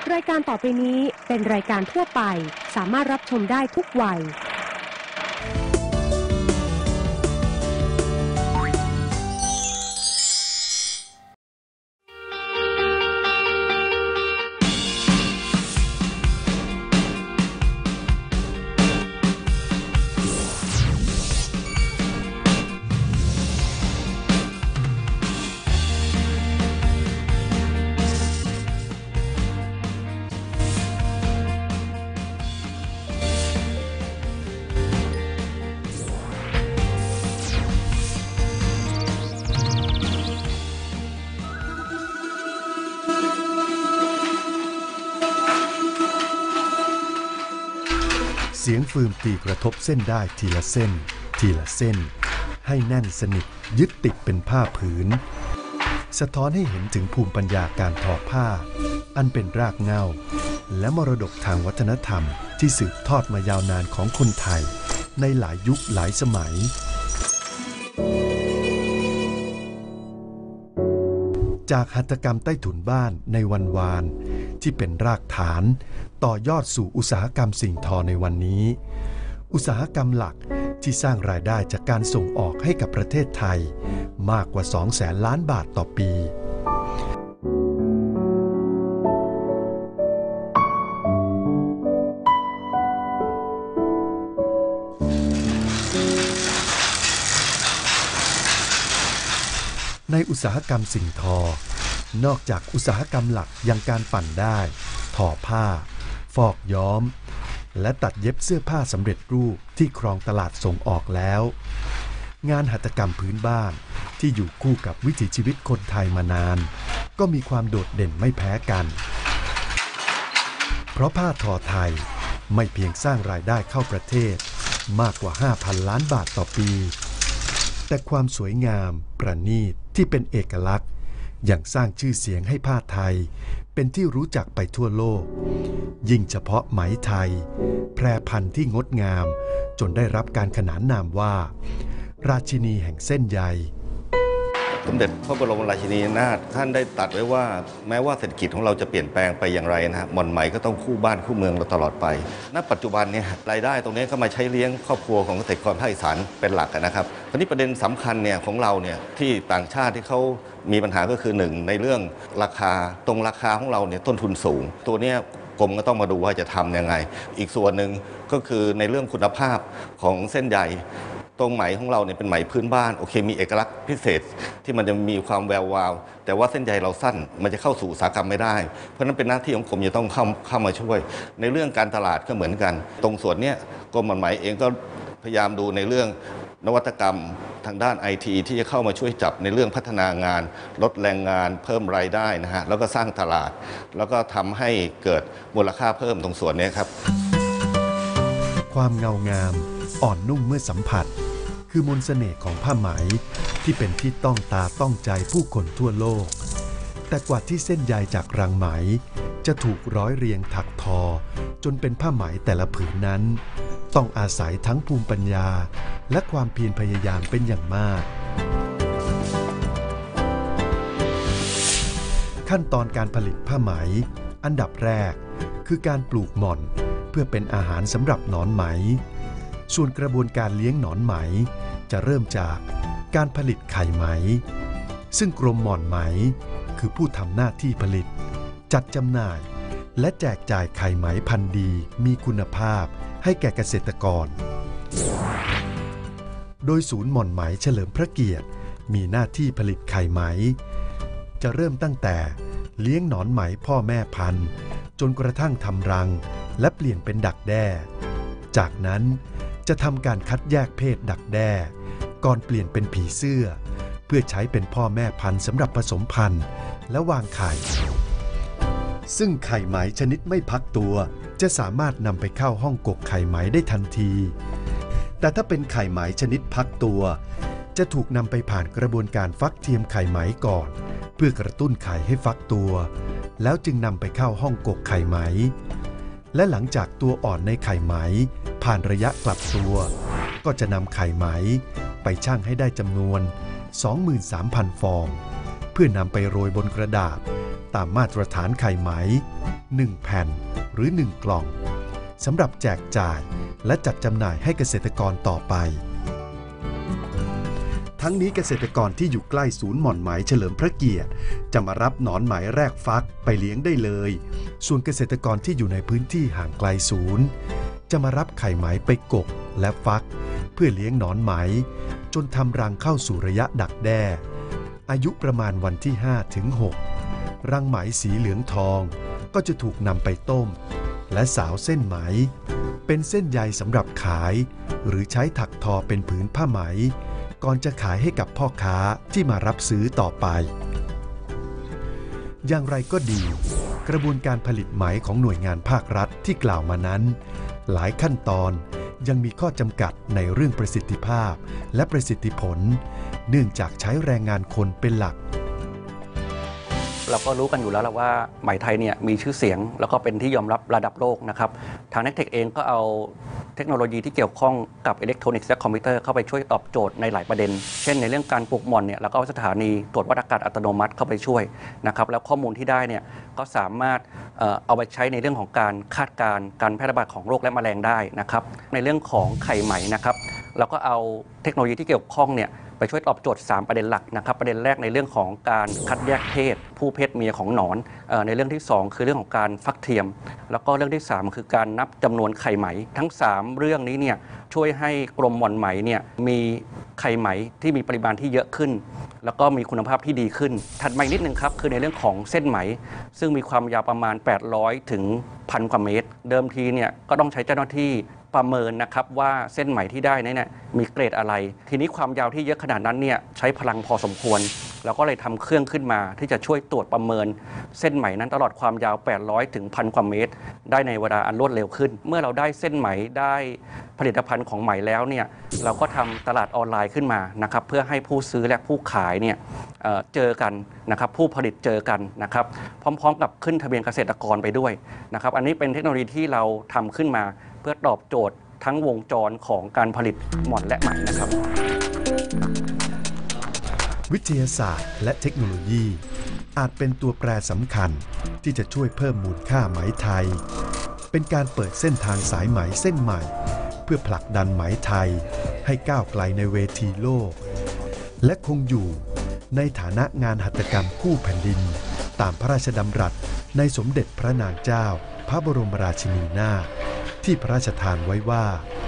รายการต่อไปนี้เป็นรายการทั่วไปสามารถรับชมได้ทุกวัยเสียงฟืมตีกระทบเส้นได้ทีละเส้นทีละเส้นให้แน่นสนิทยึดติดเป็นผ้าผืนสะท้อนให้เห็นถึงภูมิปัญญาการทอผ้าอันเป็นรากเหง้าและมรดกทางวัฒนธรรมที่สืบทอดมายาวนานของคนไทยในหลายยุคหลายสมัยจากหัตถกรรมใต้ถุนบ้านในวันวานที่เป็นรากฐานต่อยอดสู่อุตสาหกรรมสิ่งทอในวันนี้อุตสาหกรรมหลักที่สร้างรายได้จากการส่งออกให้กับประเทศไทยมากกว่า 200,000 ล้านบาทต่อปีในอุตสาหกรรมสิ่งทอนอกจากอุตสาหกรรมหลักอย่างการปั่นได้ทอผ้าฟอกย้อมและตัดเย็บเสื้อผ้าสำเร็จรูปที่ครองตลาดส่งออกแล้วงานหัตถกรรมพื้นบ้านที่อยู่คู่กับวิถีชีวิตคนไทยมานานก็มีความโดดเด่นไม่แพ้กันเพราะผ้าทอไทยไม่เพียงสร้างรายได้เข้าประเทศมากกว่า 5,000 ล้านบาทต่อปีแต่ความสวยงามประณีตที่เป็นเอกลักษณ์ยังสร้างชื่อเสียงให้ผ้าไทยเป็นที่รู้จักไปทั่วโลกยิ่งเฉพาะไหมไทยแพรพันธุ์ที่งดงามจนได้รับการขนานนามว่าราชินีแห่งเส้นใยสมเด็จพระบรมราชินีนาถท่านได้ตรัสไว้ว่าแม้ว่าเศรษฐกิจของเราจะเปลี่ยนแปลงไปอย่างไรนะหม่อนไหมก็ต้องคู่บ้านคู่เมืองเราตลอดไปณปัจจุบันเนี่ยรายได้ตรงนี้ก็มาใช้เลี้ยงครอบครัวของเกษตรกรภาคอีสานเป็นหลักนะครับคราวนี้ประเด็นสำคัญเนี่ยของเราเนี่ยที่ต่างชาติที่เขามีปัญหาก็คือหนึ่งในเรื่องราคาตรงราคาของเราเนี่ยต้นทุนสูงตัวเนี้ยกรมก็ต้องมาดูว่าจะทำยังไงอีกส่วนหนึ่งก็คือในเรื่องคุณภาพของเส้นใยตรงไหมของเราเนี่ยเป็นไหมพื้นบ้านโอเคมีเอกลักษณ์พิเศษที่มันจะมีความแวววาวแต่ว่าเส้นใยเราสั้นมันจะเข้าสู่อุตสาหกรรมไม่ได้เพราะนั้นเป็นหน้าที่ของกรมจะต้องเข้ามาช่วยในเรื่องการตลาดก็เหมือนกันตรงส่วนนี้กรมไหมเองก็พยายามดูในเรื่องนวัตกรรมทางด้าน IT ที่จะเข้ามาช่วยจับในเรื่องพัฒนางานลดแรงงานเพิ่มรายได้นะฮะแล้วก็สร้างตลาดแล้วก็ทำให้เกิดมูลค่าเพิ่มตรงส่วนนี้ครับความเงางามอ่อนนุ่มเมื่อสัมผัสคือมนต์เสน่ห์ของผ้าไหมที่เป็นที่ต้องตาต้องใจผู้คนทั่วโลกแต่กว่าที่เส้นใยจากรังไหมจะถูกร้อยเรียงถักทอจนเป็นผ้าไหมแต่ละผืนนั้นต้องอาศัยทั้งภูมิปัญญาและความเพียรพยายามเป็นอย่างมากขั้นตอนการผลิตผ้าไหมอันดับแรกคือการปลูกหม่อนเพื่อเป็นอาหารสำหรับหนอนไหมส่วนกระบวนการเลี้ยงหนอนไหมจะเริ่มจากการผลิตไข่ไหมซึ่งกรมหม่อนไหมคือผู้ทำหน้าที่ผลิตจัดจำหน่ายและแจกจ่ายไข่ไหมพันธุ์ดีมีคุณภาพให้แก่เกษตรกรโดยศูนย์หม่อนไหมเฉลิมพระเกียรติมีหน้าที่ผลิตไข่ไหมจะเริ่มตั้งแต่เลี้ยงหนอนไหมพ่อแม่พันธุ์จนกระทั่งทำรังและเปลี่ยนเป็นดักแด้จากนั้นจะทำการคัดแยกเพศดักแด้ก่อนเปลี่ยนเป็นผีเสื้อเพื่อใช้เป็นพ่อแม่พันธุ์สำหรับผสมพันธุ์และวางไข่ซึ่งไข่ไหมชนิดไม่พักตัวจะสามารถนำไปเข้าห้องกกไข่ไหมได้ทันทีแต่ถ้าเป็นไข่ไหมชนิดพักตัวจะถูกนำไปผ่านกระบวนการฟักเทียมไข่ไหมก่อนเพื่อกระตุ้นไข่ให้ฟักตัวแล้วจึงนำไปเข้าห้องกกไข่ไหมและหลังจากตัวอ่อนในไข่ไหมผ่านระยะกลับตัวก็จะนำไข่ไหมไปชั่งให้ได้จำนวน 23,000 ฟองเพื่อนำไปโรยบนกระดาษตามมาตรฐานไข่ไหม 1 แผ่นหรือ 1 กล่องสำหรับแจกจ่ายและจัดจำหน่ายให้เกษตรกรต่อไปทั้งนี้เกษตรกรที่อยู่ใกล้ศูนย์หม่อนไหมเฉลิมพระเกียรติจะมารับหนอนไหมแรกฟักไปเลี้ยงได้เลยส่วนเกษตรกรที่อยู่ในพื้นที่ห่างไกลศูนย์จะมารับไข่ไหมไปกกและฟักเพื่อเลี้ยงหนอนไหมจนทำรังเข้าสู่ระยะดักแด้อายุประมาณวันที่ 5 ถึง 6 รังไหมสีเหลืองทองก็จะถูกนำไปต้มและสาวเส้นไหมเป็นเส้นใยสำหรับขายหรือใช้ถักทอเป็นผืนผ้าไหมก่อนจะขายให้กับพ่อค้าที่มารับซื้อต่อไปอย่างไรก็ดีกระบวนการผลิตไหมของหน่วยงานภาครัฐที่กล่าวมานั้นหลายขั้นตอนยังมีข้อจำกัดในเรื่องประสิทธิภาพและประสิทธิผลเนื่องจากใช้แรงงานคนเป็นหลักเราก็รู้กันอยู่แล้วว่าไหมไทยเนี่ยมีชื่อเสียงแล้วก็เป็นที่ยอมรับระดับโลกนะครับทาง Nectech เองก็เอาเทคโนโลยีที่เกี่ยวข้องกับอิเล็กทรอนิกส์และคอมพิวเตอร์เข้าไปช่วยตอบโจทย์ในหลายประเด็นเช่นในเรื่องการปลูกหม่อนเนี่ยเราก็เอาสถานีตรวจวัดอากาศอัตโนมัติเข้าไปช่วยนะครับแล้วข้อมูลที่ได้เนี่ยก็สามารถเอาไปใช้ในเรื่องของการคาดการณ์การแพร่ระบาดของโรคและแมลงได้นะครับในเรื่องของไข่ไหมนะครับเราก็เอาเทคโนโลยีที่เกี่ยวข้องเนี่ยไปช่วยตอบโจทย์3ประเด็นหลักนะครับประเด็นแรกในเรื่องของการคัดแยกเพศผู้เพศเมียของหนอนในเรื่องที่2คือเรื่องของการฟักเทียมแล้วก็เรื่องที่3คือการนับจำนวนไข่ไหมทั้ง3เรื่องนี้เนี่ยช่วยให้กรมหม่อนไหมเนี่ยมีไข่ไหมที่มีปริมาณที่เยอะขึ้นแล้วก็มีคุณภาพที่ดีขึ้นถัดมาอีกนิดนึงครับคือในเรื่องของเส้นไหมซึ่งมีความยาวประมาณ800ถึง 1,000 กว่าเมตรเดิมทีเนี่ยก็ต้องใช้เจ้าหน้าที่ประเมินนะครับว่าเส้นไหมที่ได้เนี่ยมีเกรดอะไรทีนี้ความยาวที่เยอะขนาดนั้นเนี่ยใช้พลังพอสมควรเราก็เลยทำเครื่องขึ้นมาที่จะช่วยตรวจประเมินเส้นไหมนั้นตลอดความยาว800ถึง 1,000 กว่าเมตรได้ในเวลาอันรวดเร็วขึ้นเมื่อเราได้เส้นไหมได้ผลิตภัณฑ์ของไหมแล้วเนี่ยเราก็ทำตลาดออนไลน์ขึ้นมานะครับเพื่อให้ผู้ซื้อและผู้ขายเนี่ยเจอกันนะครับผู้ผลิตเจอกันนะครับพร้อมๆกับขึ้นทะเบียนเกษตรกรไปด้วยนะครับอันนี้เป็นเทคโนโลยีที่เราทำขึ้นมาเพื่อตอบโจทย์ทั้งวงจรของการผลิตหม่อนและไหมนะครับวิทยาศาสตร์และเทคโนโลยีอาจเป็นตัวแปรสำคัญที่จะช่วยเพิ่มมูลค่าไหมไทยเป็นการเปิดเส้นทางสายไหมเส้นใหม่เพื่อผลักดันไหมไทยให้ก้าวไกลในเวทีโลกและคงอยู่ในฐานะงานหัตถกรรมคู่แผ่นดินตามพระราชดำรัสในสมเด็จพระนางเจ้าพระบรมราชินีนาถที่พระราชทานไว้ว่า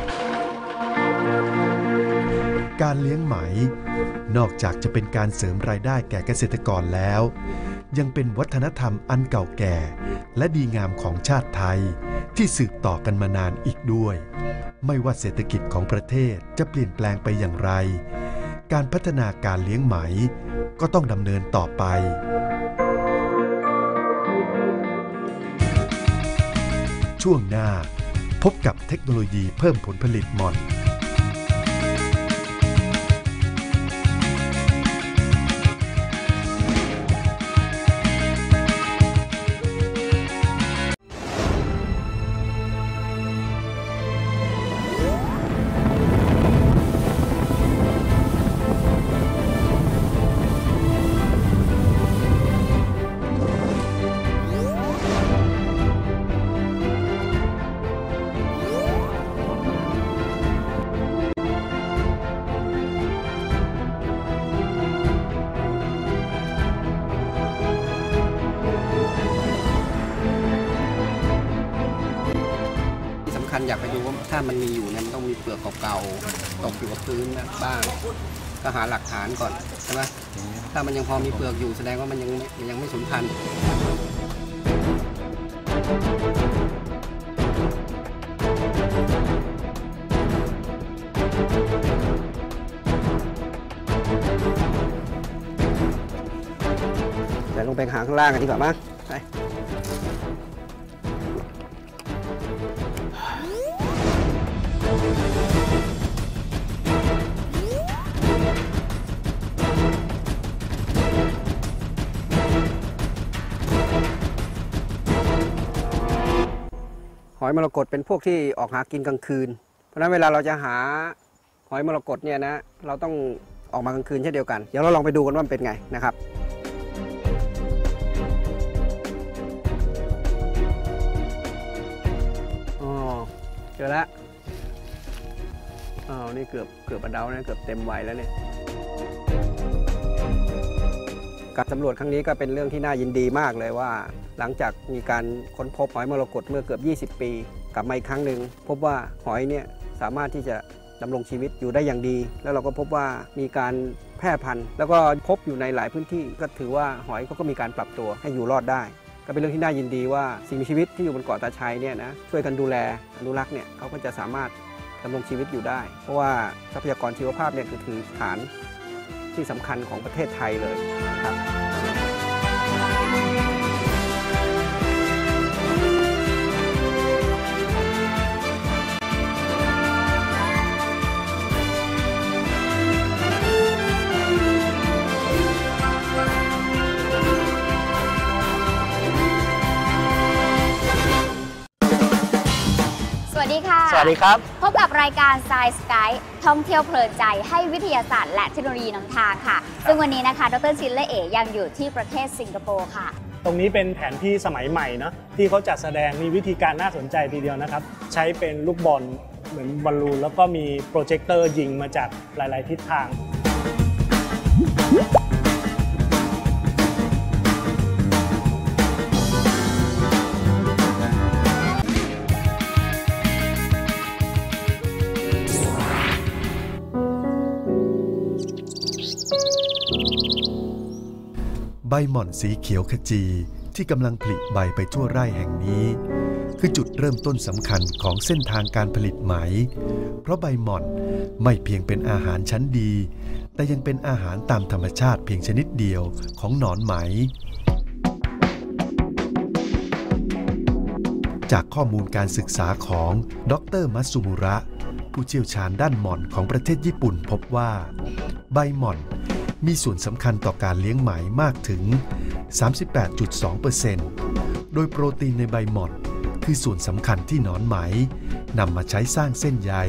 การเลี้ยงไหมนอกจากจะเป็นการเสริมรายได้แก่เกษตรกรแล้วยังเป็นวัฒนธรรมอันเก่าแก่และดีงามของชาติไทยที่สืบต่อกันมานานอีกด้วยไม่ว่าเศรษฐกิจของประเทศจะเปลี่ยนแปลงไปอย่างไรการพัฒนาการเลี้ยงไหมก็ต้องดำเนินต่อไปช่วงหน้าพบกับเทคโนโลยีเพิ่มผลผลิตหม่อนอยากไปดูว่าถ้ามันมีอยู่เนี่ยมันต้องมีเปลือกเก่าๆตกอยู่กับพื้นบ้างก็หาหลักฐานก่อนใช่ไหมถ้ามันยังพอมีเปลือกอยู่แสดงว่ามันยังไม่สูญพันธุ์เดี๋ยวลงไปหาข้างล่างกันดีกว่ามั้งไปหอยมรกตเป็นพวกที่ออกหากินกลางคืนเพราะฉะนั้นเวลาเราจะหาหอยมรกตเนี่ยนะเราต้องออกมากลางคืนเช่นเดียวกันเดี๋ยวเราลองไปดูกันว่ามันเป็นไงนะครับจอแล้วนี่เกือบอเดานะเกือบเต็มวัยแล้วเนี่ยการสำรวจครั้งนี้ก็เป็นเรื่องที่น่ายินดีมากเลยว่าหลังจากมีการค้นพบหอยมรกตเมื่อเกือบ20 ปีกลับมาอีกครั้งหนึ่งพบว่าหอยเนี่ยสามารถที่จะดำรงชีวิตอยู่ได้อย่างดีแล้วเราก็พบว่ามีการแพร่พันธุ์แล้วก็พบอยู่ในหลายพื้นที่ก็ถือว่าหอยก็มีการปรับตัวให้อยู่รอดได้ก็เป็นเรื่องที่น่ายินดีว่าสิ่งมีชีวิตที่อยู่บนเกาะตาชัยเนี่ยนะช่วยกันดูแลอนุรักษ์เนี่ยเขาก็จะสามารถดำรงชีวิตอยู่ได้เพราะว่าทรัพยากรชีวภาพเนี่ยคือฐานที่สำคัญของประเทศไทยเลยครับสวัสดีค่ะสวัสดีครับพบกับรายการ Science Guide ท่องเที่ยวเพลินใจให้วิทยาศาสตร์และเทคโนโลยีนำทางค่ะ ซึ่งวันนี้นะคะดร.ชินและเอ๋ยังอยู่ที่ประเทศสิงคโปร์ค่ะตรงนี้เป็นแผนที่สมัยใหม่เนาะที่เขาจัดแสดงมีวิธีการน่าสนใจทีเดียวนะครับใช้เป็นลูกบอลเหมือนบอลลูนแล้วก็มีโปรเจคเตอร์ยิงมาจากหลายๆทิศทางใบหม่อนสีเขียวขจีที่กำลังผลิใบไปทั่วไร่แห่งนี้คือจุดเริ่มต้นสำคัญของเส้นทางการผลิตไหมเพราะใบหม่อนไม่เพียงเป็นอาหารชั้นดีแต่ยังเป็นอาหารตามธรรมชาติเพียงชนิดเดียวของหนอนไหมจากข้อมูลการศึกษาของดร.มัตสึมุระผู้เชี่ยวชาญด้านหม่อนของประเทศญี่ปุ่นพบว่าใบหม่อนมีส่วนสำคัญต่อการเลี้ยงไหมมากถึง 38.2% โดยโปรตีนในใบหม่อนคือส่วนสำคัญที่หนอนไหมนำมาใช้สร้างเส้นใย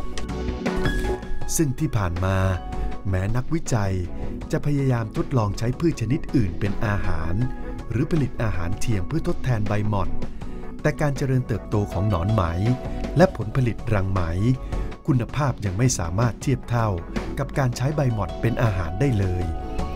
ซึ่งที่ผ่านมาแม้นักวิจัยจะพยายามทดลองใช้พืชชนิดอื่นเป็นอาหารหรือผลิตอาหารเทียมเพื่อทดแทนใบหม่อนแต่การเจริญเติบโตของหนอนไหมและผลผลิตรังไหมคุณภาพยังไม่สามารถเทียบเท่ากับการใช้ใบหม่อนเป็นอาหารได้เลย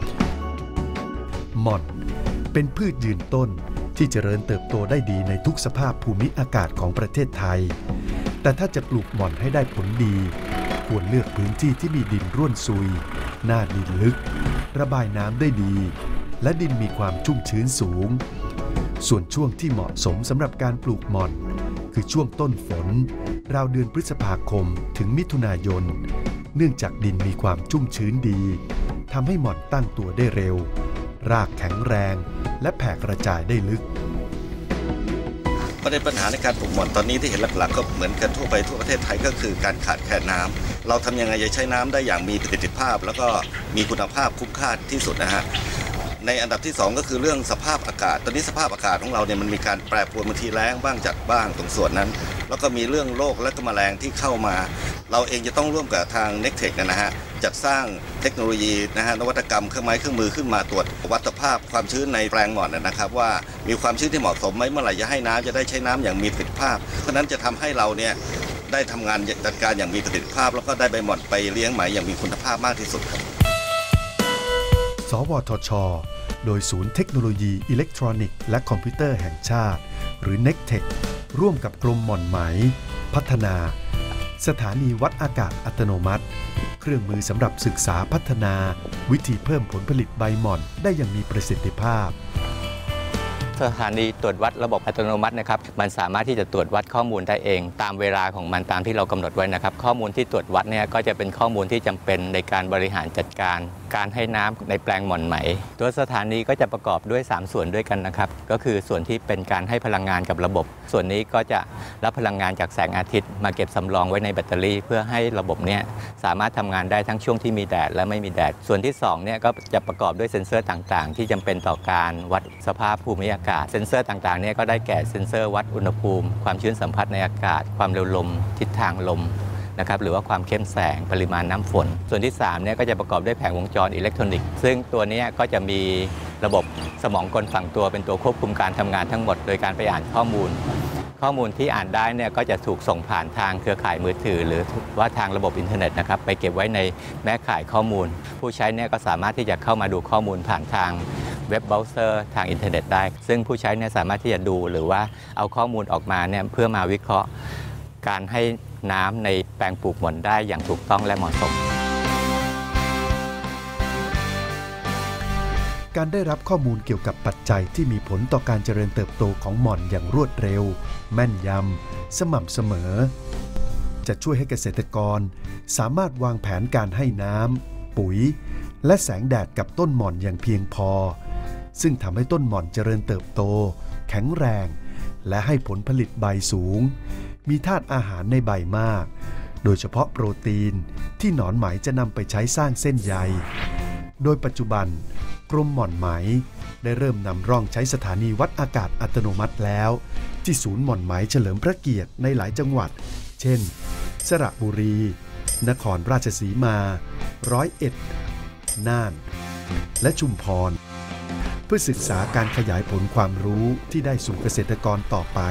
หม่อนเป็นพืชยืนต้นที่เจริญเติบโตได้ดีในทุกสภาพภูมิอากาศของประเทศไทยแต่ถ้าจะปลูกหม่อนให้ได้ผลดีควรเลือกพื้นที่ที่มีดินร่วนซุยหน้าดินลึกระบายน้ำได้ดีและดินมีความชุ่มชื้นสูงส่วนช่วงที่เหมาะสมสำหรับการปลูกหม่อนคือช่วงต้นฝนราวเดือนพฤษภาคมถึงมิถุนายนเนื่องจากดินมีความชุ่มชื้นดีทำให้หม่อนตั้งตัวได้เร็วรากแข็งแรงและแผ่กระจายได้ลึกประเด็นปัญหาในการปลูกหม่อนตอนนี้ที่เห็นหลักๆก็เหมือนกันทั่วไปทั่วประเทศไทยก็คือการขาดแคลนน้ำเราทำยังไงจะใช้น้ำได้อย่างมีประสิทธิภาพแล้วก็มีคุณภาพคุ้มค่าที่สุดนะฮะในอันดับที่2ก็คือเรื่องสภาพอากาศตอนนี้สภาพอากาศของเราเนี่ยมันมีการแปรปรวนบางทีแล้งบ้างจัดบ้างตรงส่วนนั้นแล้วก็มีเรื่องโรคและก็แมลงที่เข้ามาเราเองจะต้องร่วมกับทาง Nectech นะฮะจัดสร้างเทคโนโลยีนะฮะนวัตกรรมเครื่องไม้เครื่องมือขึ้นมาตรวจวัดสภาพความชื้นในแปลงหม่อนนะครับว่ามีความชื้นที่เหมาะสมไหมเมื่อไหร่จะให้น้ำจะได้ใช้น้ำอย่างมีประสิทธิภาพเพราะนั้นจะทำให้เราเนี่ยได้ทำงานจัดการอย่างมีประสิทธิภาพแล้วก็ได้ใบหม่อนไปเลี้ยงไหมอย่างมีคุณภาพมากที่สุดครับสวทช.โดยศูนย์เทคโนโลยีอิเล็กทรอนิกส์และคอมพิวเตอร์แห่งชาติหรือ Nectech ร่วมกับกรมหม่อนไหมพัฒนาสถานีวัดอากาศอัตโนมัติเครื่องมือสำหรับศึกษาพัฒนาวิธีเพิ่มผลผลิตใบหม่อนได้อย่างมีประสิทธิภาพสถานีตรวจวัดระบบอัตโนมัตินะครับมันสามารถที่จะตรวจวัดข้อมูลได้เองตามเวลาของมันตามที่เรากำหนดไว้นะครับข้อมูลที่ตรวจวัดเนี่ยก็จะเป็นข้อมูลที่จำเป็นในการบริหารจัดการการให้น้ำในแปลงหม่อนไหมตัวสถานีก็จะประกอบด้วย3ส่วนด้วยกันนะครับก็คือส่วนที่เป็นการให้พลังงานกับระบบส่วนนี้ก็จะรับพลังงานจากแสงอาทิตย์มาเก็บสำรองไว้ในแบตเตอรี่เพื่อให้ระบบเนี่ยสามารถทำงานได้ทั้งช่วงที่มีแดดและไม่มีแดดส่วนที่2เนี่ยก็จะประกอบด้วยเซ็นเซอร์ต่างๆที่จำเป็นต่อการวัดสภาพภูมิอากาศเซ็นเซอร์ต่างๆเนี่ยก็ได้แก่เซ็นเซอร์วัดอุณหภูมิความชื้นสัมผัสในอากาศความเร็วลมทิศทางลมนะครับหรือว่าความเข้มแสงปริมาณน้ำฝนส่วนที่3เนี่ยก็จะประกอบด้วยแผงวงจรอิเล็กทรอนิกส์ซึ่งตัวนี้ก็จะมีระบบสมองกลฝังตัวเป็นตัวควบคุมการทำงานทั้งหมดโดยการไปอ่านข้อมูลข้อมูลที่อ่านได้เนี่ยก็จะถูกส่งผ่านทางเครือข่ายมือถือหรือว่าทางระบบอินเทอร์เน็ตนะครับไปเก็บไว้ในแม่ข่ายข้อมูลผู้ใช้เนี่ยก็สามารถที่จะเข้ามาดูข้อมูลผ่านทางเว็บเบราว์เซอร์ทางอินเทอร์เน็ตได้ซึ่งผู้ใช้เนี่ยสามารถที่จะดูหรือว่าเอาข้อมูลออกมาเนี่ยเพื่อมาวิเคราะห์การให้น้ำในแปลงปลูกหม่อนได้อย่างถูกต้องและเหมาะสมการได้รับข้อมูลเกี่ยวกับปัจจัยที่มีผลต่อการเจริญเติบโตของหม่อนอย่างรวดเร็วแม่นยำสม่ำเสมอจะช่วยให้เกษตรกรสามารถวางแผนการให้น้ำปุ๋ยและแสงแดดกับต้นหม่อนอย่างเพียงพอซึ่งทำให้ต้นหม่อนเจริญเติบโตแข็งแรงและให้ผลผลิตใบสูงมีธาตุอาหารในใบมากโดยเฉพาะโปรตีนที่หนอนไหมจะนำไปใช้สร้างเส้นใยโดยปัจจุบันกรมหม่อนไหมได้เริ่มนำร่องใช้สถานีวัดอากาศอัตโนมัติแล้วที่ศูนย์หม่อนไหมเฉลิมพระเกียรติในหลายจังหวัดเช่นสระบุรีนครราชสีมา101น่านและชุมพรเพื่อศึกษาการขยายผลความรู้ที่ได้สู่เกษตรกรต่อไป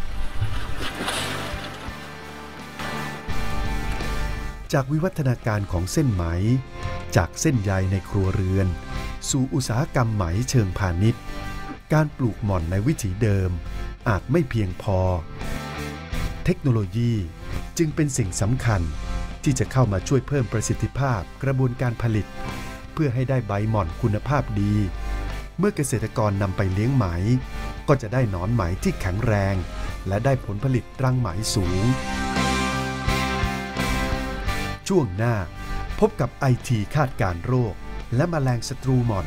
จากวิวัฒนาการของเส้นไหมจากเส้นใยในครัวเรือนสู่อุตสาหกรรมไหมเชิงพาณิชย์การปลูกหม่อนในวิถีเดิมอาจไม่เพียงพอเทคโนโลยีจึงเป็นสิ่งสำคัญที่จะเข้ามาช่วยเพิ่มประสิทธิภาพกระบวนการผลิตเพื่อให้ได้ใบหม่อนคุณภาพดีเมื่อเกษตรกรนำไปเลี้ยงไหมก็จะได้หนอนไหมที่แข็งแรงและได้ผลผลิตรังไหมสูงช่วงหน้าพบกับ IT คาดการณ์โรคและแมลงศัตรูหม่อน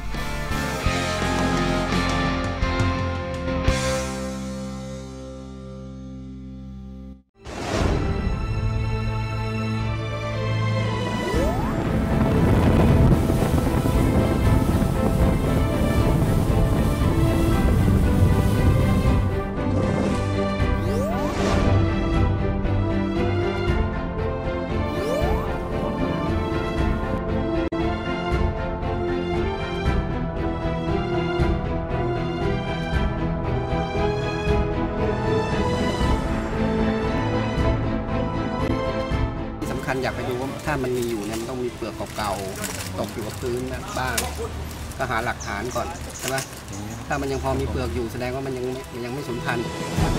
อยากไปดูว่าถ้ามันมีอยู่เนี่ยมันต้องมีเปลือกเก่าๆตกอยู่กับพื้นนะบ้างก็หาหลักฐานก่อนใช่ไหมถ้ามันยังพอมีเปลือกอยู่แสดงว่ามันยังไม่สูญพันธุ์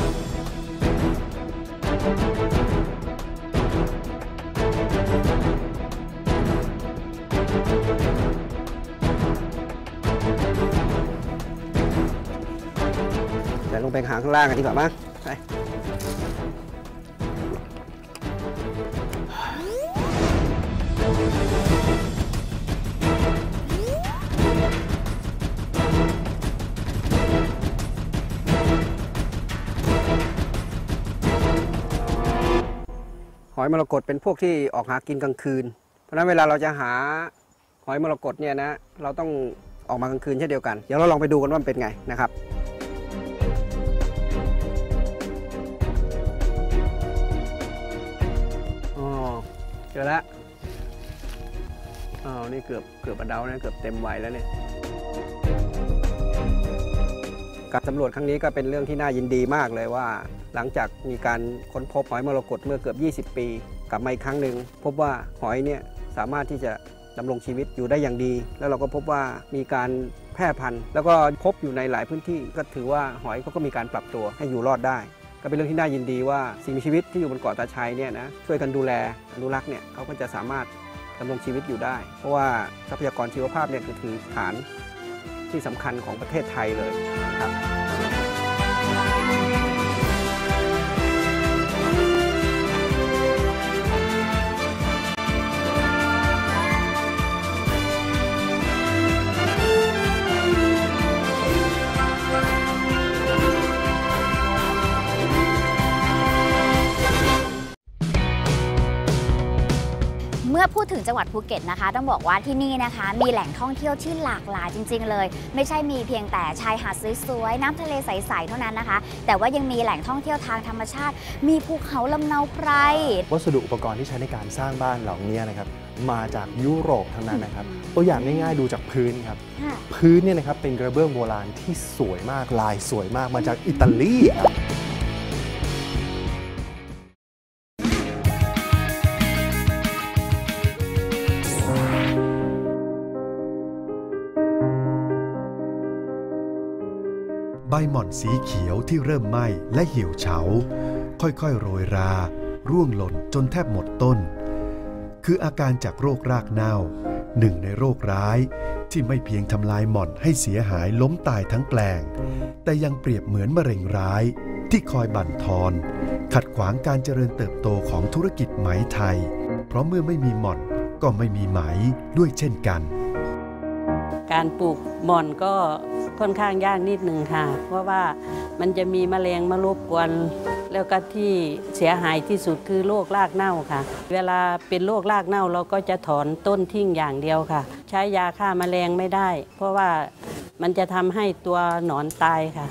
แต่ลงไปหาข้างล่างกันดีกว่ามั้งไปหอยมรกตเป็นพวกที่ออกหากินกลางคืนเพราะฉะนั้นเวลาเราจะหาหอยมรกตเนี่ยนะเราต้องออกมากลางคืนเช่นเดียวกันเดี๋ยวเราลองไปดูกันว่ามันเป็นไงนะครับอ๋อเจอแล้วนี่เกือบอเดานะเกือบเต็มวัยแล้วเนี่ยการสำรวจครั้งนี้ก็เป็นเรื่องที่น่ายินดีมากเลยว่าหลังจากมีการค้นพบหอยมรกตเมื่อเกือบ20 ปีกลับมาอีกครั้งหนึ่งพบว่าหอยเนี่ยสามารถที่จะดำรงชีวิตอยู่ได้อย่างดีแล้วเราก็พบว่ามีการแพร่พันธุ์แล้วก็พบอยู่ในหลายพื้นที่ก็ถือว่าหอยก็มีการปรับตัวให้อยู่รอดได้ก็เป็นเรื่องที่น่ายินดีว่าสิ่งมีชีวิตที่อยู่บนเกาะตาชัยเนี่ยนะช่วยกันดูแลอนุรักษ์เนี่ยเขาก็จะสามารถดำรงชีวิตอยู่ได้เพราะว่าทรัพยากรชีวภาพเนี่ยคือฐานที่สำคัญของประเทศไทยเลยนะครับเมื่อพูดถึงจังหวัดภูเก็ตนะคะต้องบอกว่าที่นี่นะคะมีแหล่งท่องเที่ยวที่หลากหลายจริงๆเลยไม่ใช่มีเพียงแต่ชายหาดสวยๆน้ำทะเลใสๆเท่านั้นนะคะแต่ว่ายังมีแหล่งท่องเที่ยวทางธรรมชาติมีภูเขาลำเนาไพรวัสดุอุปกรณ์ที่ใช้ในการสร้างบ้านเหล่านี้นะครับมาจากยุโรปทั้งนั้นนะครับตัวอย่างง่ายๆดูจากพื้นครับพื้นเนี่ยนะครับเป็นกระเบื้องโบราณที่สวยมากลายสวยมากมาจากอิตาลีครับใบหม่อนสีเขียวที่เริ่มไหม้และเหี่ยวเฉาค่อยๆโรยราร่วงหล่นจนแทบหมดต้นคืออาการจากโรครากเน่าหนึ่งในโรคร้ายที่ไม่เพียงทำลายหม่อนให้เสียหายล้มตายทั้งแปลงแต่ยังเปรียบเหมือนมะเร็งร้ายที่คอยบั่นทอนขัดขวางการเจริญเติบโตของธุรกิจไหมไทยเพราะเมื่อไม่มีหม่อนก็ไม่มีไหมด้วยเช่นกันการปลูกหม่อนก็ค่อนข้างยากนิดนึงค่ะเพราะว่ามันจะมีแมลงมารบกวนแล้วก็ที่เสียหายที่สุดคือโรครากเน่าค่ะเวลาเป็นโรครากเน่าเราก็จะถอนต้นทิ้งอย่างเดียวค่ะใช้ยาฆ่าแมลงไม่ได้เพราะว่ามันจะทำให้ตัวหนอนตายค่ะ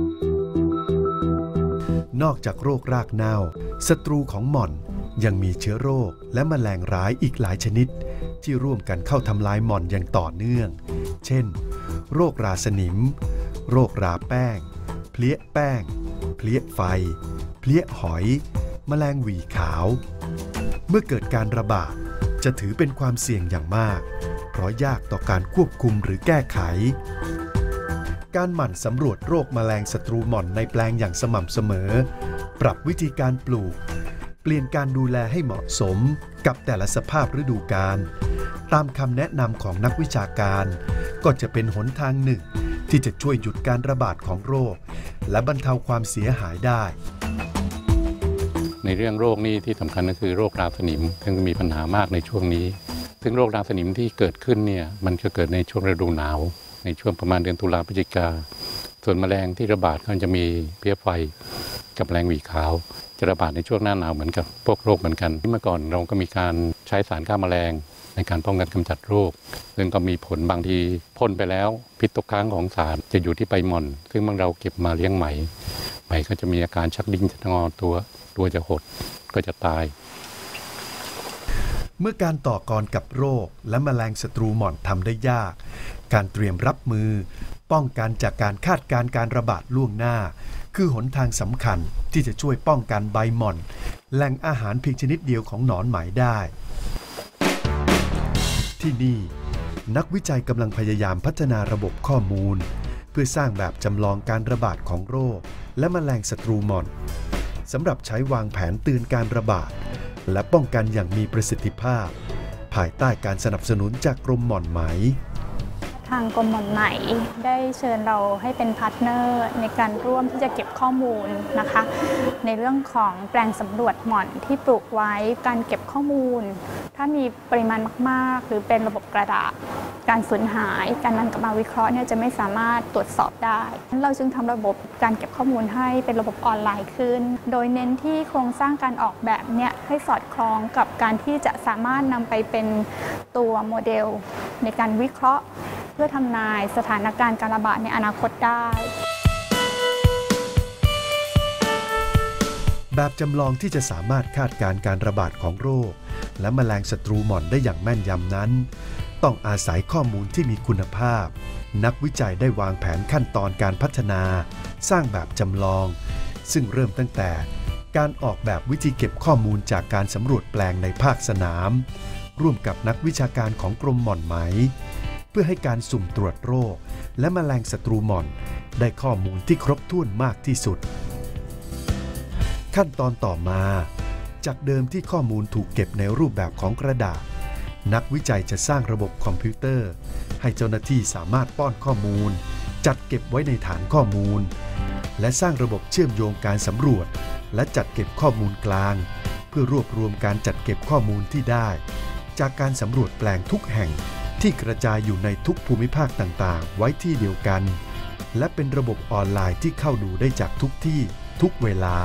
นอกจากโรครากเน่าศัตรูของหม่อนยังมีเชื้อโรคและแมลงร้ายอีกหลายชนิดที่ร่วมกันเข้าทำลายหม่อนอย่างต่อเนื่องเช่นโรคราสนิมโรคราแป้งเพลี้ยแป้งเพลี้ยไฟเพลี้ยหอยแมลงหวี่ขาวเมื่อเกิดการระบาดจะถือเป็นความเสี่ยงอย่างมากเพราะยากต่อการควบคุมหรือแก้ไขการหมั่นสำรวจโรคแมลงศัตรูหม่อนในแปลงอย่างสม่ำเสมอปรับวิธีการปลูกเปลี่ยนการดูแลให้เหมาะสมกับแต่ละสภาพฤดูกาลตามคำแนะนำของนักวิชาการก็จะเป็นหนทางหนึ่งที่จะช่วยหยุดการระบาดของโรคและบรรเทาความเสียหายได้ในเรื่องโรคนี้ที่สำคัญก็คือโรคราสนิมซึ่งมีปัญหามากในช่วงนี้ซึ่งโรคราสนิมที่เกิดขึ้นเนี่ยมันจะเกิดในช่วงฤดูหนาวในช่วงประมาณเดือนตุลาพฤศจิกาส่วนแมลงที่ระบาดก็จะมีเพลี้ยไฟกับแมลงหวี่ขาวจะระบาดในช่วงหน้าหนาวเหมือนกับพวกโรคเหมือนกันเมื่อก่อนเราก็มีการใช้สารฆ่าแมลงในการป้องกันกำจัดโรคซึ่งก็มีผลบางทีพ่นไปแล้วพิษตกค้างของสารจะอยู่ที่ใบหม่อนซึ่งเมื่อเราเก็บมาเลี้ยงไหมก็จะมีอาการชักดิ้นชักงอตัวจะหดก็จะตายเมื่อการต่อกรกับโรคและแมลงศัตรูหม่อนทำได้ยากการเตรียมรับมือป้องกันจากการคาดการณ์การระบาดล่วงหน้าคือหนทางสำคัญที่จะช่วยป้องกันใบหม่อนแหล่งอาหารเพียงชนิดเดียวของหนอนไหมได้ที่นี่นักวิจัยกำลังพยายามพัฒนาระบบข้อมูลเพื่อสร้างแบบจำลองการระบาดของโรคและแมลงศัตรูหม่อนสำหรับใช้วางแผนเตือนการระบาดและป้องกันอย่างมีประสิทธิภาพภายใต้การสนับสนุนจากกรมหม่อนไหมทางกรมหม่อนไหมได้เชิญเราให้เป็นพาร์ทเนอร์ในการร่วมที่จะเก็บข้อมูลนะคะในเรื่องของแปลงสำรวจหม่อนที่ปลูกไว้การเก็บข้อมูลถ้ามีปริมาณมากๆหรือเป็นระบบกระดาษการสูญหายการนำกลับมาวิเคราะห์เนี่ยจะไม่สามารถตรวจสอบได้เราจึงทำระบบการเก็บข้อมูลให้เป็นระบบออนไลน์ขึ้นโดยเน้นที่โครงสร้างการออกแบบเนี่ยให้สอดคล้องกับการที่จะสามารถนำไปเป็นตัวโมเดลในการวิเคราะห์เพื่อทำนายสถานการณ์การระบาดในอนาคตได้แบบจำลองที่จะสามารถคาดการณ์การระบาดของโรคและแมลงศัตรูหม่อนได้อย่างแม่นยำนั้นต้องอาศัยข้อมูลที่มีคุณภาพนักวิจัยได้วางแผนขั้นตอนการพัฒนาสร้างแบบจำลองซึ่งเริ่มตั้งแต่การออกแบบวิธีเก็บข้อมูลจากการสำรวจแปลงในภาคสนามร่วมกับนักวิชาการของกรมหม่อนไหมเพื่อให้การสุ่มตรวจโรคและแมลงศัตรูหม่อนได้ข้อมูลที่ครบถ้วนมากที่สุดขั้นตอนต่อมาจากเดิมที่ข้อมูลถูกเก็บในรูปแบบของกระดาษนักวิจัยจะสร้างระบบคอมพิวเตอร์ให้เจ้าหน้าที่สามารถป้อนข้อมูลจัดเก็บไว้ในฐานข้อมูลและสร้างระบบเชื่อมโยงการสำรวจและจัดเก็บข้อมูลกลางเพื่อรวบรวมการจัดเก็บข้อมูลที่ได้จากการสำรวจแปลงทุกแห่งที่กระจายอยู่ในทุกภูมิภาคต่างๆไว้ที่เดียวกันและเป็นระบบออนไลน์ที่เข้าดูได้จากทุกที่ทุกเวลา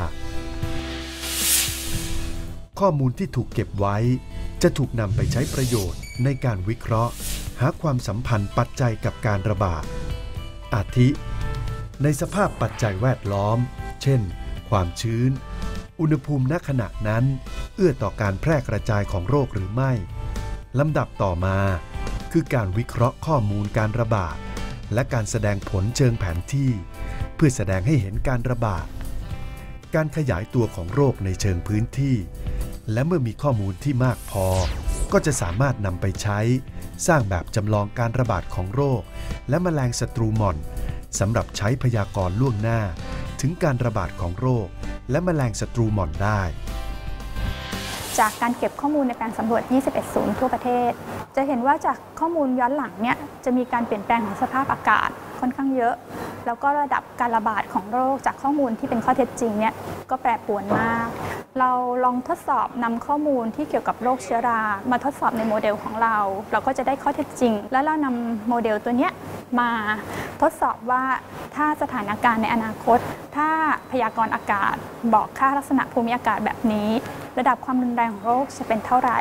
ข้อมูลที่ถูกเก็บไว้จะถูกนำไปใช้ประโยชน์ในการวิเคราะห์หาความสัมพันธ์ปัจจัยกับการระบาดอาทิในสภาพปัจจัยแวดล้อมเช่นความชื้นอุณหภูมิณขณะนั้นเอื้อต่อการแพร่กระจายของโรคหรือไม่ลำดับต่อมาคือการวิเคราะห์ข้อมูลการระบาดและการแสดงผลเชิงแผนที่เพื่อแสดงให้เห็นการระบาดการขยายตัวของโรคในเชิงพื้นที่และเมื่อมีข้อมูลที่มากพอก็จะสามารถนำไปใช้สร้างแบบจำลองการระบาดของโรคและแมลงศัตรูหม่อนสำหรับใช้พยากรณ์ล่วงหน้าถึงการระบาดของโรคและแมลงศัตรูหม่อนได้จากการเก็บข้อมูลในแปลงสำรวจ 21 ศูนย์ทั่วประเทศจะเห็นว่าจากข้อมูลย้อนหลังเนี่ยจะมีการเปลี่ยนแปลงของสภาพอากาศค่อนข้างเยอะแล้วก็ระดับการระบาดของโรคจากข้อมูลที่เป็นข้อเท็จจริงเนี่ยก็แปรปรวนมากเราลองทดสอบนำข้อมูลที่เกี่ยวกับโรคเชื้อรามาทดสอบในโมเดลของเราก็จะได้ข้อเท็จจริงแล้วเรานำโมเดลตัวนี้มาทดสอบว่าถ้าสถานการณ์ในอนาคตถ้าพยากรณ์อากาศบอกค่าลักษณะภูมิอากาศแบบนี้ระดับความรุนแรงของโรคจะเป็นเท่าไหร่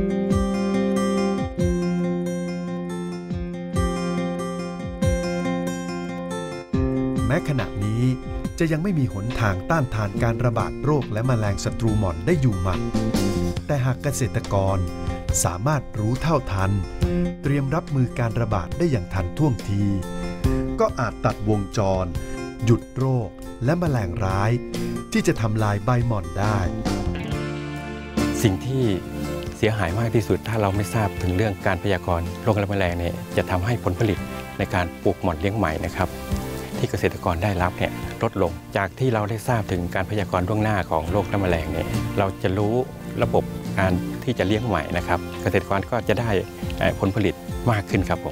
แม้ขณะนี้จะยังไม่มีหนทางต้านทานการระบาดโรคและแมลงศัตรูหม่อนได้อยู่หมัดแต่หากเกษตรกรสามารถรู้เท่าทันเตรียมรับมือการระบาดได้อย่างทันท่วงทีก็อาจตัดวงจรหยุดโรคและแมลงร้ายที่จะทำลายใบหม่อนได้สิ่งที่เสียหายมากที่สุดถ้าเราไม่ทราบถึงเรื่องการพยากรณ์โรคและแมลงเนี่ยจะทำให้ผลผลิตในการปลูกหม่อนเลี้ยงไหมนะครับที่เกษตรกรได้รับเนี่ยลดลงจากที่เราได้ทราบถึงการพยากรณ์ล่วงหน้าของโรคและแมลงเนี่ยเราจะรู้ระบบการที่จะเลี้ยงไหมนะครับเกษตรกรก็จะได้ผลผลิตมากขึ้นครับผม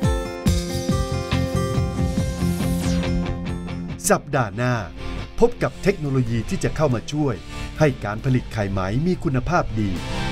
สัปดาห์หน้าพบกับเทคโนโลยีที่จะเข้ามาช่วยให้การผลิตไข่ไหมมีคุณภาพดี